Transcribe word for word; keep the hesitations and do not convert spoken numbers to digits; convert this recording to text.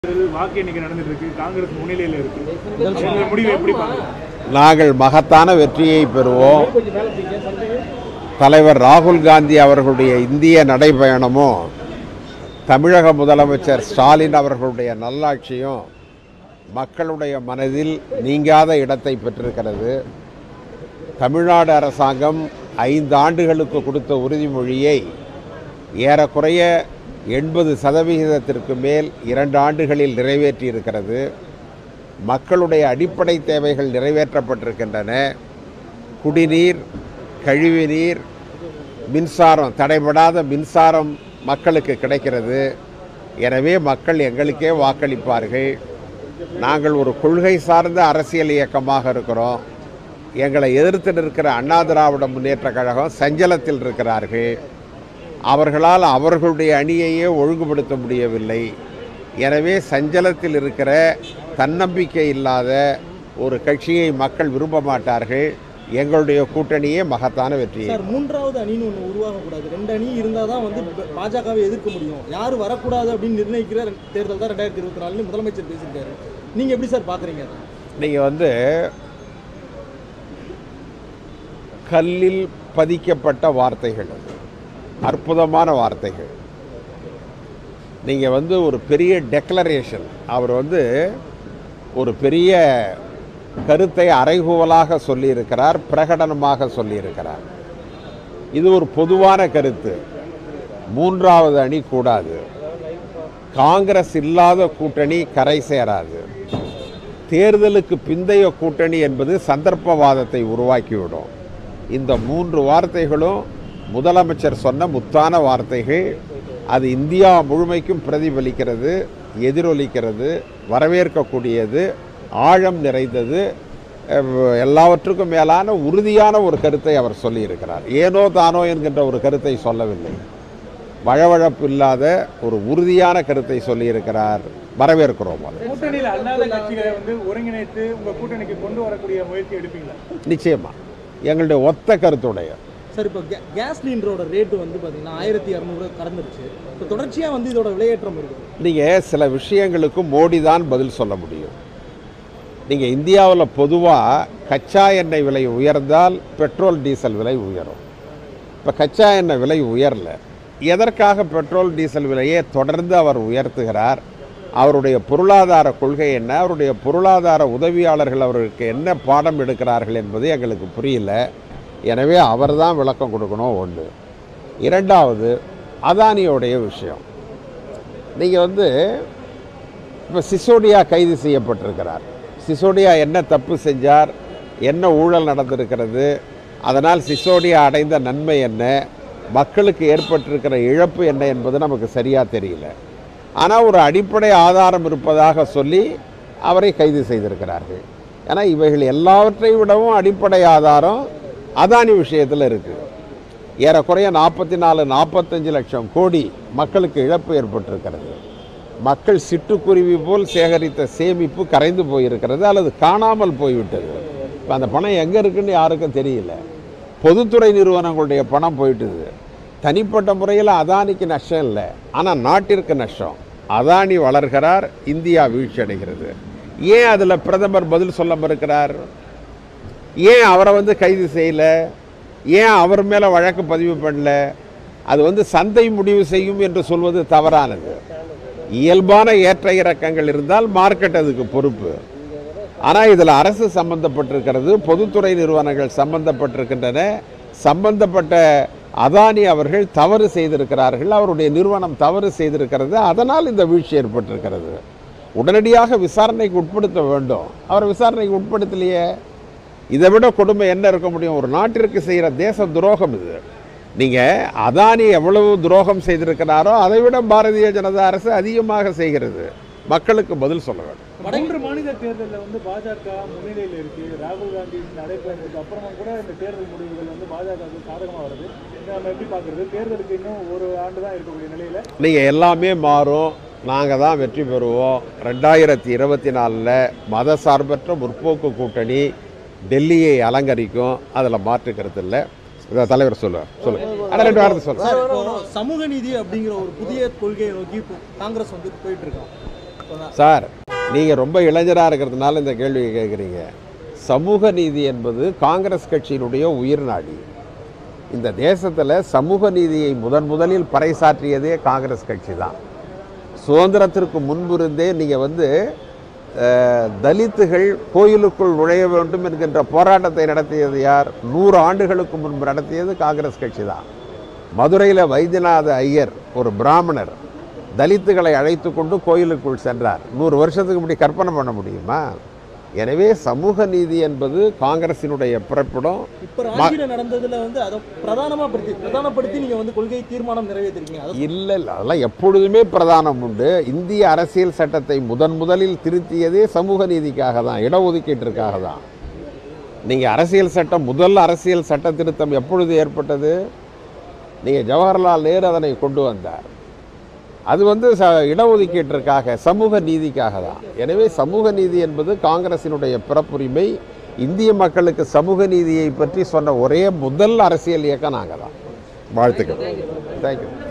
நாங்கள் மகத்தான வெற்றியை பெறுவோம். தலைவர் ராகுல் காந்தி அவர்களுடைய இந்திய நடைபயணமும் தமிழக முதலமைச்சர் ஸ்டாலின் அவர்களுடைய நல்லாட்சியும் மக்களுடைய மனதில் நீங்காத இடத்தை பெற்றிருக்கிறது. தமிழ்நாடு அரசாங்கம் ஐந்து ஆண்டுகளுக்கு கொடுத்த உறுதிமொழியை ஏறக்குறைய எண்பது சதவிகிதத்திற்கு மேல் இரண்டு ஆண்டுகளில் நிறைவேற்றியிருக்கிறது. மக்களுடைய அடிப்படை தேவைகள் நிறைவேற்றப்பட்டிருக்கின்றன. குடிநீர், கழிவுநீர், மின்சாரம், தடைபடாத மின்சாரம் மக்களுக்கு கிடைக்கிறது. எனவே மக்கள் எங்களுக்கே வாக்களிப்பார்கள். நாங்கள் ஒரு கொள்கை சார்ந்த அரசியல் இயக்கமாக இருக்கிறோம். எங்களை எதிர்த்து நிற்கிற அண்ணா திராவிட முன்னேற்ற கழகம் சஞ்சலத்தில் இருக்கிறார்கள். அவர்களால் அவர்களுடைய அணியையே ஒழுங்குபடுத்த முடியவில்லை. எனவே சஞ்சலத்தில் இருக்கிற தன்னம்பிக்கை இல்லாத ஒரு கட்சியை மக்கள் விரும்ப மாட்டார்கள். எங்களுடைய கூட்டணியே மகத்தான வெற்றி. சார், மூன்றாவது அணின்னு ஒன்று உருவாகக்கூடாது. ரெண்டு அணி இருந்தால் தான் வந்து பாஜகவை எதிர்க்க முடியும். யார் வரக்கூடாது அப்படின்னு நிர்ணயிக்கிற தேர்தல் தான் ரெண்டாயிரத்தி இருபத்தி நாலுன்னு முதலமைச்சர் பேசியிருக்காரு. நீங்கள் எப்படி சார் பார்க்குறீங்க? நீங்கள் வந்து கல்லில் பதிக்கப்பட்ட வார்த்தைகள், அற்புதமான வார்த்தைகள். நீங்கள் வந்து ஒரு பெரிய டெக்ளரேஷன், அவர் வந்து ஒரு பெரிய கருத்தை அறைகூவலாக சொல்லியிருக்கிறார், பிரகடனமாக சொல்லியிருக்கிறார். இது ஒரு பொதுவான கருத்து. மூன்றாவது அணி கூடாது. காங்கிரஸ் இல்லாத கூட்டணி கரை சேராது. தேர்தலுக்கு பிந்தைய கூட்டணி என்பது சந்தர்ப்பவாதத்தை உருவாக்கிவிடும். இந்த மூன்று வார்த்தைகளும் முதலமைச்சர் சொன்ன முத்தான வார்த்தைகள். அது இந்தியா முழுமைக்கும் பிரதிபலிக்கிறது, எதிரொலிக்கிறது, வரவேற்கக்கூடியது, ஆழம் நிறைந்தது, எல்லாவற்றுக்கும் மேலான உறுதியான ஒரு கருத்தை அவர் சொல்லியிருக்கிறார். ஏனோ தானோ என்கின்ற ஒரு கருத்தை சொல்லவில்லை. வழவழப்பு இல்லாத ஒரு உறுதியான கருத்தை சொல்லியிருக்கிறார். வரவேற்கிறோம். நிச்சயமா எங்களுடைய ஒத்த கருத்துடைய. சார், இப்போ கேஸ் சிலிண்டரோட ரேட்டு வந்து பார்த்தீங்கன்னா ஆயிரத்தி இரநூறு கடந்துருச்சு. இப்போ தொடர்ச்சியாக வந்து இதோட விலையேற்றம் இருக்குது. நீங்கள் சில விஷயங்களுக்கு மோடி தான் பதில் சொல்ல முடியும். நீங்கள் இந்தியாவில் பொதுவாக கச்சா எண்ணெய் விலை உயர்ந்தால் பெட்ரோல் டீசல் விலை உயரும். இப்போ கச்சா எண்ணெய் விலை உயரல. எதற்காக பெட்ரோல் டீசல் விலையை தொடர்ந்து அவர் உயர்த்துகிறார்? அவருடைய பொருளாதார கொள்கை என்ன? அவருடைய பொருளாதார உதவியாளர்கள் அவருக்கு என்ன பாடம் எடுக்கிறார்கள் என்பது எங்களுக்கு புரியல. எனவே அவர் தான் விளக்கம் கொடுக்கணும். ஒன்று. இரண்டாவது, அதானியோடைய விஷயம். நீங்கள் வந்து இப்போ சிசோடியா கைது செய்யப்பட்டிருக்கிறார். சிசோடியா என்ன தப்பு செஞ்சார், என்ன ஊழல் நடந்திருக்கிறது, அதனால் சிசோடியா அடைந்த நன்மை என்ன, மக்களுக்கு ஏற்பட்டிருக்கிற இழப்பு என்ன என்பது நமக்கு சரியாக தெரியல. ஆனால் ஒரு அடிப்படை ஆதாரம் இருப்பதாக சொல்லி அவரை கைது செய்திருக்கிறார்கள். ஏன்னா இவைகள் எல்லாவற்றை விடவும் அடிப்படை ஆதாரம் அதானி விஷயத்தில் இருக்குது. ஏறக்குறைய நாற்பத்தி நாலு நாற்பத்தஞ்சு லட்சம் கோடி மக்களுக்கு இழப்பு ஏற்பட்டிருக்கிறது. மக்கள் சிட்டுக்குருவி போல் சேகரித்த சேமிப்பு கரைந்து போயிருக்கிறது அல்லது காணாமல் போய்விட்டது. இப்போ அந்த பணம் எங்கே இருக்குன்னு யாருக்கும் தெரியல. பொதுத்துறை நிறுவனங்களுடைய பணம் போயிட்டுது. தனிப்பட்ட முறையில் அதானிக்கு நஷ்டம் இல்லை, ஆனால் நாட்டிற்கு நஷ்டம். அதானி வளர்கிறார், இந்தியா வீழ்ச்சி அடைகிறது. ஏன் அதில் பிரதமர் பதில் சொல்ல மறுக்கிறார்? ஏன் அவரை வந்து கைது செய்யலை? ஏன் அவர் மேலே வழக்கு பதிவு பண்ணல? அது வந்து சந்தை முடிவு செய்யும் என்று சொல்வது தவறானது. இயல்பான ஏற்ற இறக்கங்கள் இருந்தால் மார்க்கெட் அதுக்கு பொறுப்பு. ஆனால் இதில் அரசு சம்பந்தப்பட்டிருக்கிறது, பொதுத்துறை நிறுவனங்கள் சம்பந்தப்பட்டிருக்கின்றன. சம்பந்தப்பட்ட அதானி அவர்கள் தவறு செய்திருக்கிறார்கள், அவருடைய நிறுவனம் தவறு செய்திருக்கிறது. அதனால் இந்த வீழ்ச்சி ஏற்பட்டிருக்கிறது. உடனடியாக விசாரணைக்கு உட்படுத்த வேண்டும். அவர் விசாரணைக்கு உட்படுத்தலையே. இதை விட கொடுமை என்ன இருக்க முடியும்? ஒரு நாட்டிற்கு செய்கிற தேச துரோகம் இது. நீங்கள் அதானி எவ்வளவு துரோகம் செய்திருக்கிறாரோ அதை விட பாரதிய ஜனதா அரசு அதிகமாக செய்கிறது. மக்களுக்கு பதில் சொல்ல வேண்டும். மூன்று மாநில தேர்தலில் வந்து பாஜக முன்னிலையில் இருக்கு. ராகுல் காந்தி நடைபெறதுக்கு அப்புறமா கூட இந்த தேர்தல் முடிவுகள் வந்து பாஜகவுக்கு சாதகமாக வருது. நம்ம எப்படி பார்க்குறது? தேர்தலுக்கு இன்னும் ஒரு ஆண்டு தான் இருக்கக்கூடிய நிலையில் நீங்கள் எல்லாமே மாறும். நாங்கள் தான் வெற்றி பெறுவோம். ரெண்டாயிரத்தி இருபத்தி நாலில் மத சார்பற்ற முற்போக்கு கூட்டணி டெல்லியை அலங்கரிக்கும். அதில் மாற்று கருத்து இல்லை. தலைவர் சொல்லுவார். சொல்லுங்க. ரெண்டு வாரத்தை சொல்லுங்க. சமூக நீதி அப்படிங்கிற ஒரு புதிய கொள்கையை நோக்கி காங்கிரஸ் வந்து போயிட்டு இருக்கோம். சார், நீங்கள் ரொம்ப இளைஞராக இருக்கிறதுனால இந்த கேள்வியை கேட்குறீங்க. சமூக நீதி என்பது காங்கிரஸ் கட்சியினுடைய உயிர் நாடி. இந்த தேசத்தில் சமூக நீதியை முதன் முதலில் பறைசாற்றியதே காங்கிரஸ் கட்சி தான். சுதந்திரத்திற்கு முன்பிருந்தே நீங்கள் வந்து தலித்துகள் கோயிலுக்குள் நுழைய வேண்டும் என்கின்ற போராட்டத்தை நடத்தியது யார்? நூறு ஆண்டுகளுக்கு முன்பு நடத்தியது காங்கிரஸ் கட்சி தான். மதுரையில் வைத்தியநாத ஐயர் ஒரு பிராமணர் தலித்துகளை அழைத்து கொண்டு கோயிலுக்குள் சென்றார். நூறு வருஷத்துக்கு இப்படி கற்பனை பண்ண முடியுமா? எனவே சமூக நீதி என்பது காங்கிரசினுடைய பிறப்பிடம். இப்போ ராஜியில் நடந்ததுல வந்து அதை பிரதானமாக பிரதானப்படுத்தி நீங்கள் வந்து கொள்கை தீர்மானம் நிறைவேற்றிருக்கீங்க. இல்லை இல்லை, அதெல்லாம் எப்பொழுதுமே பிரதானம் உண்டு. இந்திய அரசியல் சட்டத்தை முதன் முதலில் திருத்தியதே சமூக நீதிக்காக தான், இடஒதுக்கீட்டிற்காக தான். நீங்கள் அரசியல் சட்டம், முதல் அரசியல் சட்ட திருத்தம் எப்பொழுது ஏற்பட்டது? நீங்கள் ஜவஹர்லால் நேரு அதனை கொண்டு வந்தார். அது வந்து ச இடஒதுக்கீட்டிற்காக, சமூக நீதிக்காக தான். எனவே சமூக நீதி என்பது காங்கிரசினுடைய பிறப்புரிமை. இந்திய மக்களுக்கு சமூக நீதியை பற்றி சொன்ன ஒரே முதல் அரசியல் இயக்கம் நாங்கள் தான். வாழ்த்துக்கள். தேங்க்யூ.